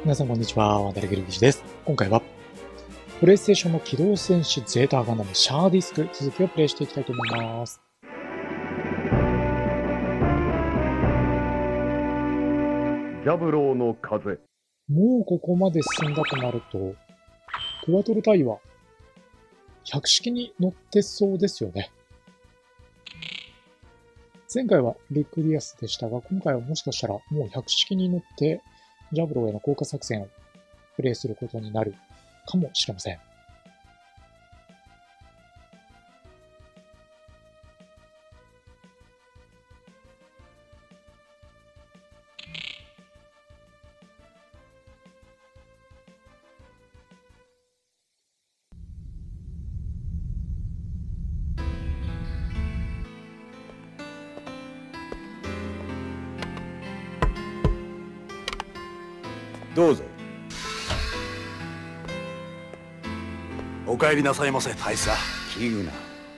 皆さんこんにちは、渡辺裕之です。今回は、プレイステーションの機動戦士ゼータガンダムシャーディスク続きをプレイしていきたいと思います。 ジャブローの風。 もうここまで進んだとなると、クワトロ隊は百式に乗ってそうですよね。前回はリクリアスでしたが、今回はもしかしたらもう百式に乗ってジャブローへの降下作戦をプレイすることになるかもしれません。 どうぞ。 お帰りなさいませ、大佐。 危惧な。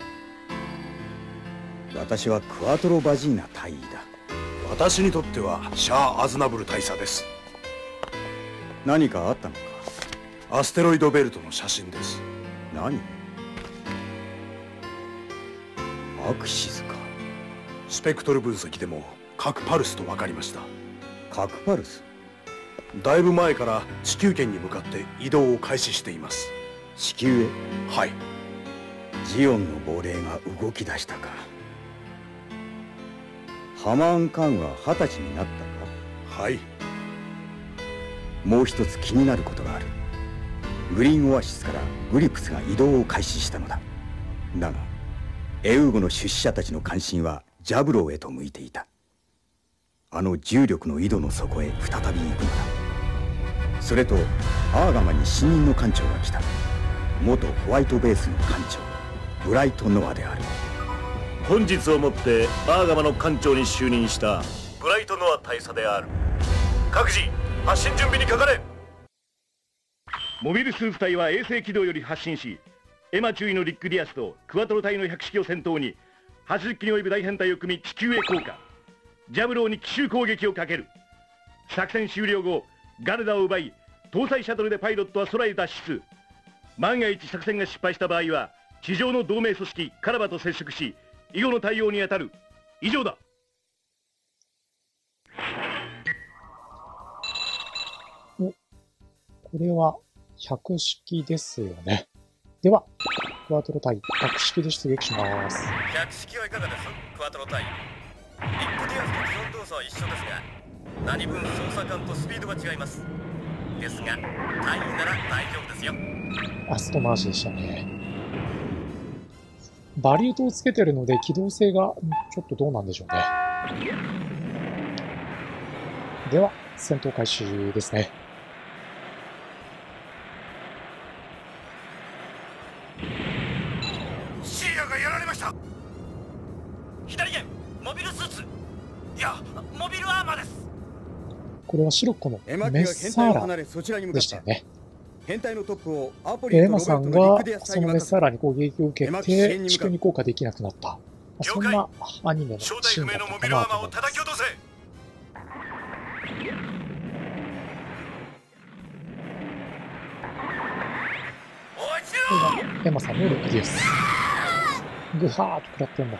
私はクワトロ・バジーナ大尉だ。 私にとってはシャア・アズナブル大佐です。 何かあったのか。 アステロイドベルトの写真です。 何？アクシズか。 スペクトル分析でも核パルスと分かりました。 核パルス？ だいぶ前から地球圏に向かって移動を開始しています。 地球へ？ はい。 ジオンの亡霊が動き出したか。ハマーン・カーンは20歳になったか？ はい。 もう一つ気になることがある。グリーンオアシスからグリプスが移動を開始したのだ。だがエウーゴの出資者たちの関心はジャブローへと向いていた。あの重力の井戸の底へ再び行くのだ。それとアーガマに新任の艦長が来た。元ホワイトベースの艦長ブライト・ノアである。 本日をもってアーガマの艦長に就任したブライト・ノア大佐である。各自発進準備にかかれ。モビルスーツ隊は衛星軌道より発進し、エマ中尉のリック・ディアスとクワトロ隊の百式を先頭に80機に及ぶ大編隊を組み地球へ降下。ジャブローに奇襲攻撃をかける。作戦終了後ガルダを奪い、搭載シャトルでパイロットは空へ脱出。万が一作戦が失敗した場合は地上の同盟組織カラバと接触し、以後の対応に当たる。以上だ。 これは百式ですよね。ではクワトロ隊百式で出撃します。 百式はいかがです、クワトロ隊。リックディアスと既存動作は一緒ですが、何分操作感とスピードが違います。ですが隊員なら大丈夫ですよ。 アストマージでしたね。バリュートをつけてるので機動性がちょっとどうなんでしょうね。では戦闘開始ですね。 シーアがやられました。左舷モビルスーツ、いやモビルアーマーです。 これはシロッコのメッサーラでしたよね。エマさんがそのメッサーラに攻撃を受けて地球に降下できなくなった。そんなアニメのシーンだったかなと思います。これがエマさんの6です。グハーッと食らってんだ。 この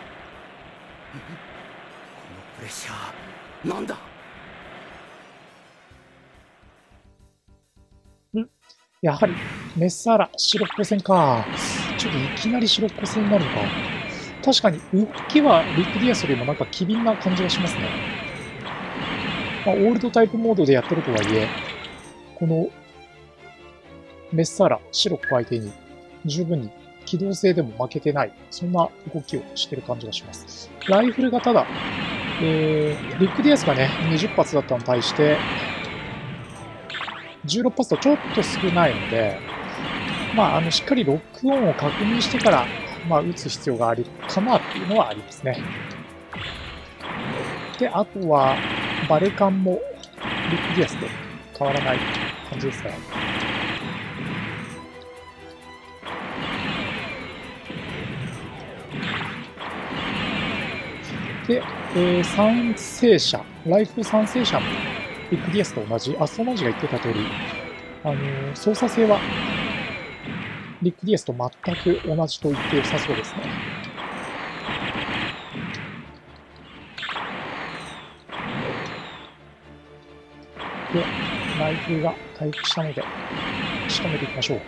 プレッシャーなんだ。 やはりメッサーラ白っぽ線か。ちょっといきなり白っぽ線になるのか。確かに動きはリック・ディアスよりもなんか機敏な感じがしますね。オールドタイプモードでやってるとはいえ、このメッサーラ白っぽ相手に十分に機動性でも負けてない、そんな動きをしてる感じがします。ライフルがただ、リック・ディアスがね20発だったのに対して16発とちょっと少ないので、しっかりロックオンを確認してから、撃つ必要があるかなっていうのはありますね。で、あとは、バレカンもリック・ディアスと変わらない感じですね。で、賛成者、ライフル賛成者もビッグディアスと同じ、ストマンジが言ってた通り、操作性はビッグディアスと全く同じと言って良さそうですね。で、ライフルが回復したので、仕留めていきましょう。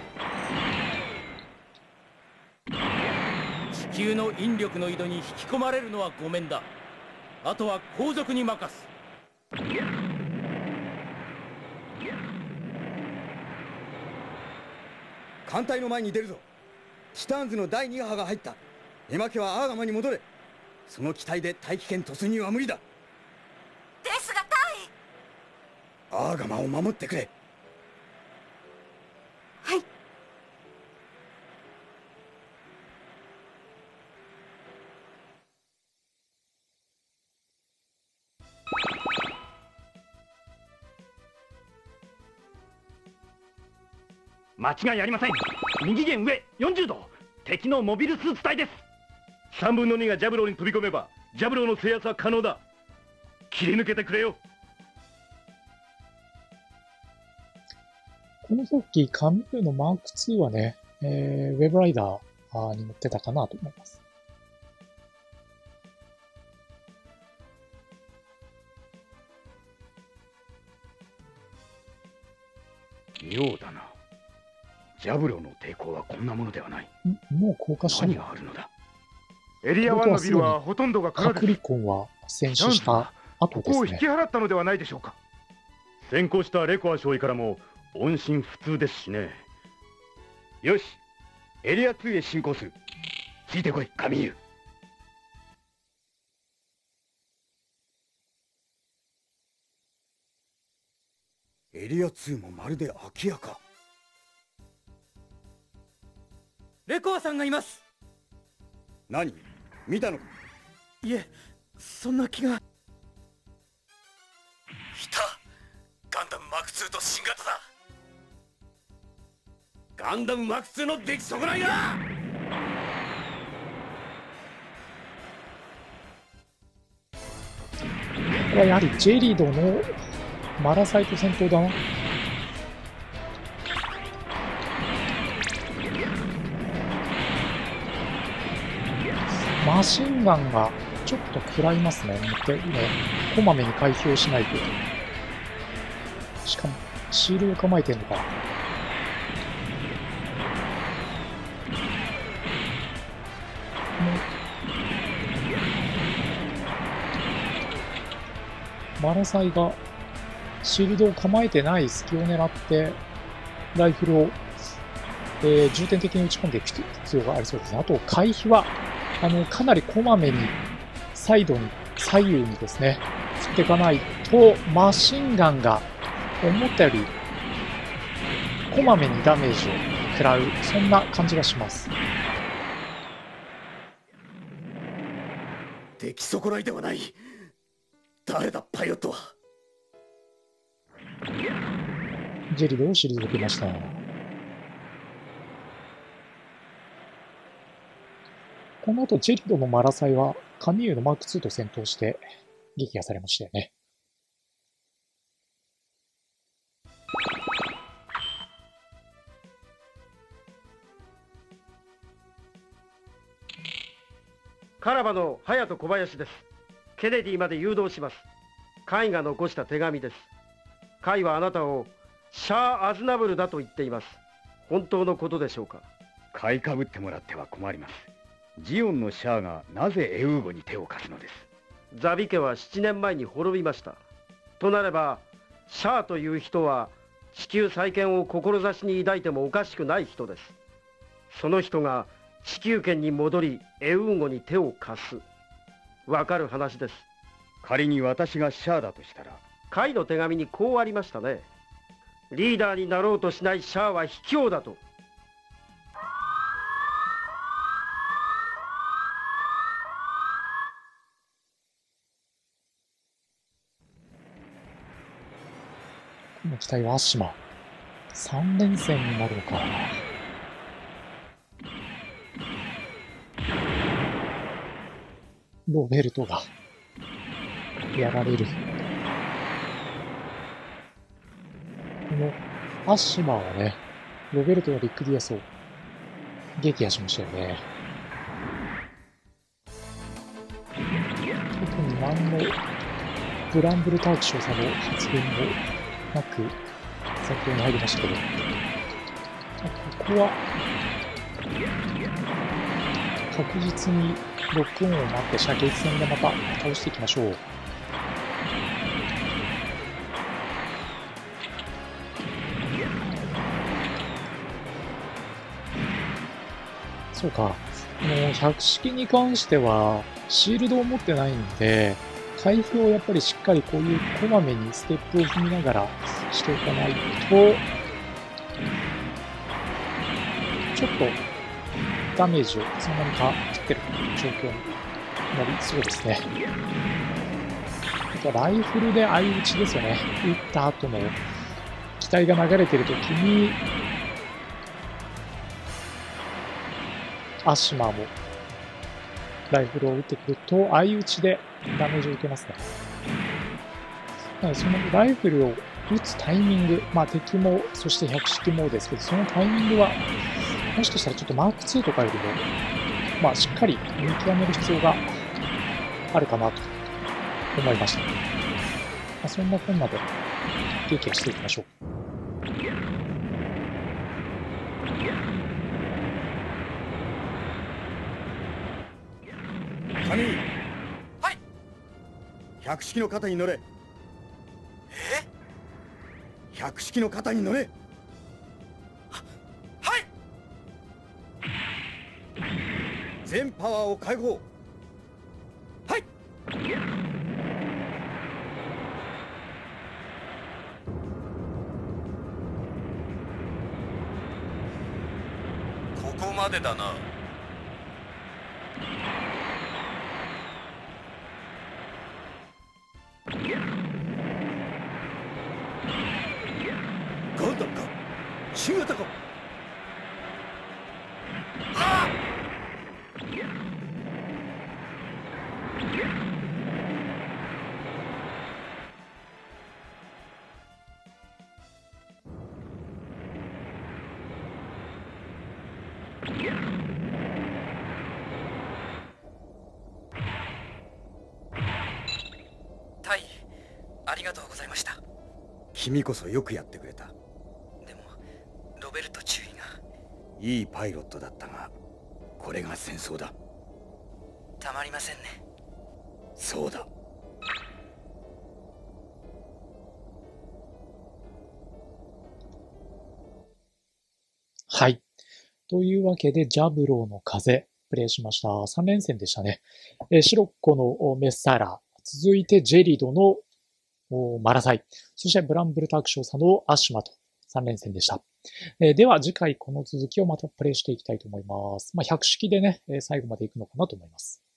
地球の引力の井戸に引き込まれるのはごめんだ。あとは後続に任す。 艦隊の前に出るぞ。ティターンズの第2波が入った。エマ家はアーガマに戻れ。その機体で大気圏突入は無理だ。 ですがアーガマを守ってくれ。 はい。 間違いありません。右舷上40度、敵のモビルスーツ隊です。3分の2がジャブローに飛び込めばジャブローの制圧は可能だ。切り抜けてくれよ。 この時、カミューのマーク2はね、ウェブライダーに乗ってたかなと思います。 妙だな。ジャブローの抵抗はこんなものではない。 もう降下したの？ 何があるのだ。 エリア1のビルはほとんどが空カクリコンは戦死した後ですね。 ここを引き払ったのではないでしょうか。 先行したレコア少尉からも音信不通ですしね。 よし、エリア2へ進行する。ついてこい、カミーユ。エリア2もまるで空き家か。 レコアさんがいます。 何？見たのか？ いえ、そんな気が。いた。ガンダムマーク2と新型だ。ガンダムマーク2の出来損ないだ。 これはやはり J リードのマラサイト戦闘だな。マシンガンがちょっと食らいますね。こまめに回避をしないと。しかもシールを構えてるのか。マラサイがシールドを構えてない隙を狙ってライフルを、重点的に打ち込んでいく必要がありそうですね。あと回避はかなりこまめにサイドに左右にですね振っていかないとマシンガンが思ったよりこまめにダメージを食らう、そんな感じがします。 出来損ないではない。誰だパイロットは。 ジェリドを退けました。この後ジェリドのマラサイはカミューのマーク2と戦闘して撃破されましたよね。 カラバの隼人小林です。ケネディまで誘導します。カイが残した手紙です。カイはあなたをシャア・アズナブルだと言っています。本当のことでしょうか。 買いかぶってもらっては困ります。ジオンのシャアがなぜエウーゴに手を貸すのです。 ザビ家は7年前に滅びました。となればシャアという人は地球再建を志に抱いてもおかしくない人です。その人が地球圏に戻りエウーゴに手を貸す、わかる話です。 仮に私がシャアだとしたら。 カイの手紙にこうありましたね。リーダーになろうとしないシャアは卑怯だと。 この機体はアシマ3連戦になるのか。ロベルトがやられる。 アッシマーはね、ロベルトやリック・ディアスを撃破しましたよね。特に何のブランブルターク少佐の発言もなく先ほどに入りましたけど、ここは確実にロックオンを待って射撃戦でまた倒していきましょう。そうか、百式に関してはシールドを持ってないんで、回避をやっぱりしっかりこういうこまめにステップを踏みながらしておかないと、ちょっとダメージをそんなにか食ってる状況になりそうですね。あとはライフルで相打ちですよね。撃った後の機体が流れてるときに、アッシマーもライフルを撃ってくると相打ちでダメージを受けますね。なのでそのライフルを撃つタイミング、敵もそして百式もですけど、そのタイミングはもしかしたらちょっとマーク2とかよりも、しっかり見極める必要があるかなと思いました。そんなこんなで撃破していきましょう。 カニ、 はい。 百式の肩に乗れ。百式の肩に乗れ。 はい。 全パワーを解放。はい。 ここまでだな。 ガンダムか、新型か。 タイ、ありがとうございました。 君こそよくやってくれた。 でもロベルト中尉が。 いいパイロットだったが、これが戦争だ。 たまりませんね。 そうだ。 はい。というわけで、ジャブローの風、プレイしました。3連戦でしたね。シロッコのメッサラ、続いてジェリドのマラサイ、そしてブランブルターク少佐のアッシュマと3連戦でした。では次回この続きをまたプレイしていきたいと思います。百式でね、最後までいくのかなと思います。